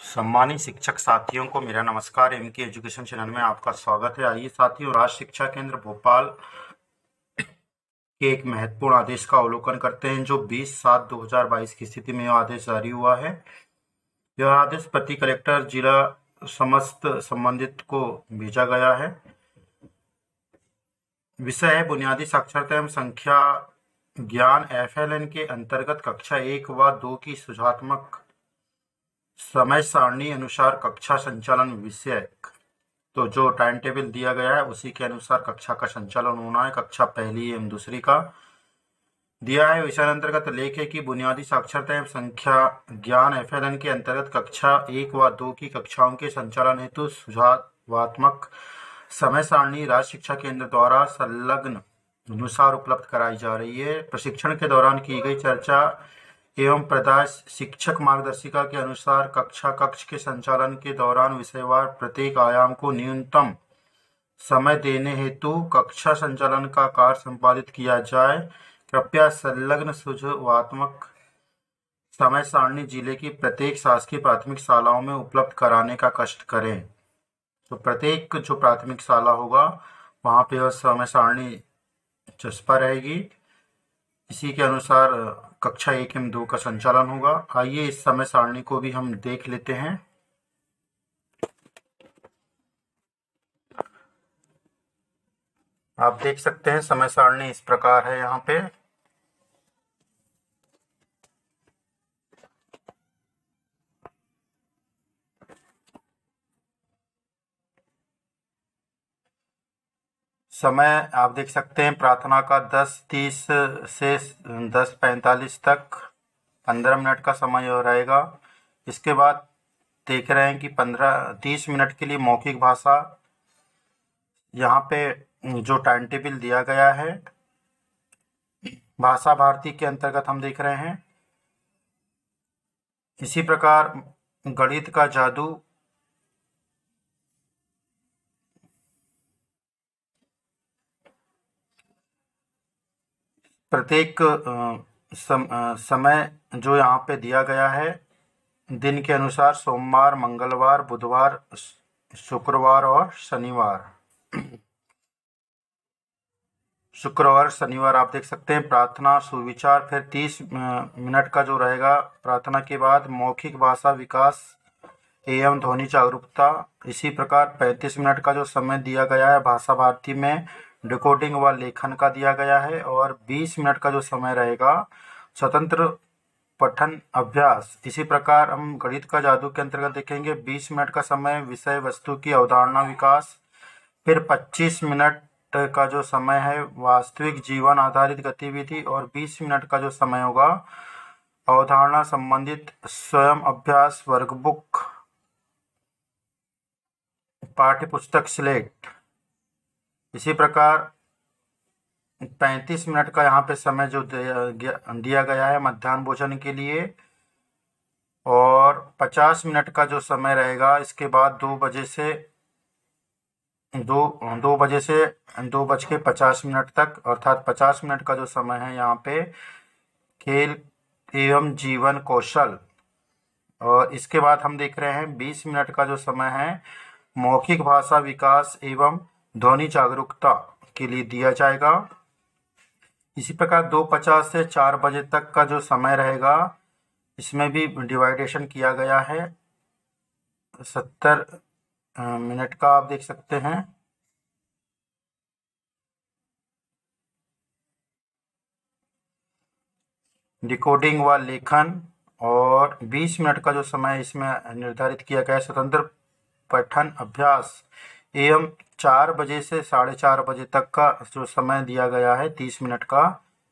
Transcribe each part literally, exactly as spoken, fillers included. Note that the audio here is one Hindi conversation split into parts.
सम्मानित शिक्षक साथियों को मेरा नमस्कार। एम के एजुकेशन चैनल में आपका स्वागत है। आइए साथियों, राज्य शिक्षा केंद्र भोपाल के एक महत्वपूर्ण आदेश का अवलोकन करते हैं जो बीस सात दो हज़ार बाईस की स्थिति में यह आदेश जारी हुआ है। यह आदेश प्रति कलेक्टर जिला समस्त संबंधित को भेजा गया है। विषय है बुनियादी साक्षरता एवं संख्या ज्ञान एफ एल एन के अंतर्गत कक्षा एक व दो की सुझात्मक समय सारणी अनुसार कक्षा संचालन विषय। तो जो टाइम टेबल दिया गया है उसी के अनुसार कक्षा का संचालन होना है। कक्षा पहली एवं दूसरी का दिया है। विषय अंतर्गत लेख है कि बुनियादी साक्षरता एवं संख्या ज्ञान एफ एल एन के अंतर्गत कक्षा एक व दो की कक्षाओं के संचालन हेतु सुझावात्मक समय सारणी राज्य शिक्षा केंद्र द्वारा संलग्न अनुसार उपलब्ध कराई जा रही है। प्रशिक्षण के दौरान की गई चर्चा एवं प्रदाय शिक्षक मार्गदर्शिका के अनुसार कक्षा कक्ष के संचालन के दौरान विषयवार प्रत्येक आयाम को न्यूनतम समय देने हेतु कक्षा संचालन का कार्य संपादित किया जाए। कृपया संलग्न सुझावात्मक समय सारणी जिले की प्रत्येक शासकीय प्राथमिक शालाओं में उपलब्ध कराने का कष्ट करें। तो प्रत्येक जो प्राथमिक शाला होगा वहाँ पे यह समय सारणी चस्पा रहेगी। इसी के अनुसार कक्षा एक एवं दो का संचालन होगा। आइए इस समय सारणी को भी हम देख लेते हैं। आप देख सकते हैं समय सारणी इस प्रकार है। यहाँ पे समय आप देख सकते हैं प्रार्थना का दस तीस से दस पैंतालीस तक पंद्रह मिनट का समय रहेगा। इसके बाद देख रहे हैं कि पंद्रह तीस मिनट के लिए मौखिक भाषा। यहाँ पे जो टाइम टेबल दिया गया है भाषा भारती के अंतर्गत हम देख रहे हैं। इसी प्रकार गणित का जादू प्रत्येक सम, समय जो यहाँ पे दिया गया है दिन के अनुसार सोमवार मंगलवार बुधवार शुक्रवार और शनिवार शुक्रवार शनिवार आप देख सकते हैं। प्रार्थना सुविचार फिर तीस मिनट का जो रहेगा। प्रार्थना के बाद मौखिक भाषा विकास एवं ध्वनि जागरूकता। इसी प्रकार पैंतीस मिनट का जो समय दिया गया है भाषा भारती में डिकोडिंग व लेखन का दिया गया है। और बीस मिनट का जो समय रहेगा स्वतंत्र पठन अभ्यास। इसी प्रकार हम गणित का जादू के अंतर्गत देखेंगे बीस मिनट का समय विषय वस्तु की अवधारणा विकास। फिर पच्चीस मिनट का जो समय है वास्तविक जीवन आधारित गतिविधि। और बीस मिनट का जो समय होगा अवधारणा संबंधित स्वयं अभ्यास वर्कबुक पाठ्य पुस्तक सिलेक्ट। इसी प्रकार पैंतीस मिनट का यहाँ पे समय जो दिया गया है मध्याह्न भोजन के लिए। और पचास मिनट का जो समय रहेगा इसके बाद दो बजे से दो दो बजे से दो बज के पचास मिनट तक अर्थात पचास मिनट का जो समय है यहाँ पे खेल एवं जीवन कौशल। और इसके बाद हम देख रहे हैं बीस मिनट का जो समय है मौखिक भाषा विकास एवं ध्वनि जागरूकता के लिए दिया जाएगा। इसी प्रकार दो पचास से चार बजे तक का जो समय रहेगा इसमें भी डिवाइडेशन किया गया है सत्तर मिनट का आप देख सकते हैं। डिकोडिंग व लेखन। और बीस मिनट का जो समय इसमें निर्धारित किया गया है स्वतंत्र पठन अभ्यास एवं चार बजे से साढ़े चार बजे तक का जो समय दिया गया है तीस मिनट का।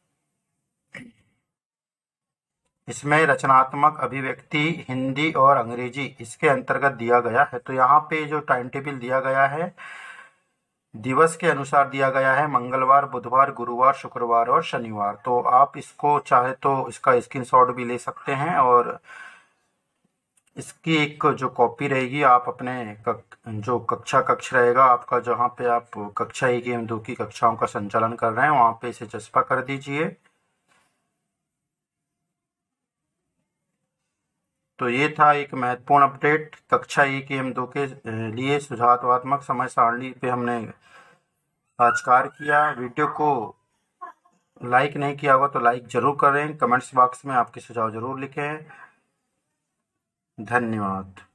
इसमें रचनात्मक अभिव्यक्ति हिंदी और अंग्रेजी इसके अंतर्गत दिया गया है। तो यहाँ पे जो टाइम टेबल दिया गया है दिवस के अनुसार दिया गया है मंगलवार बुधवार गुरुवार शुक्रवार और शनिवार। तो आप इसको चाहे तो इसका स्क्रीनशॉट भी ले सकते हैं और इसकी एक जो कॉपी रहेगी आप अपने कक, जो कक्षा कक्ष रहेगा आपका जहाँ पे आप कक्षा एक एवं दो की कक्षाओं का संचालन कर रहे हैं वहाँ पे इसे चस्पा कर दीजिए। तो ये था एक महत्वपूर्ण अपडेट कक्षा एक एवं दो के लिए सुझावात्मक समय सारणी पे हमने आज कार्य किया। वीडियो को लाइक नहीं किया होगा तो लाइक जरूर करें, कमेंट्स बॉक्स में आपके सुझाव जरूर लिखें। धन्यवाद।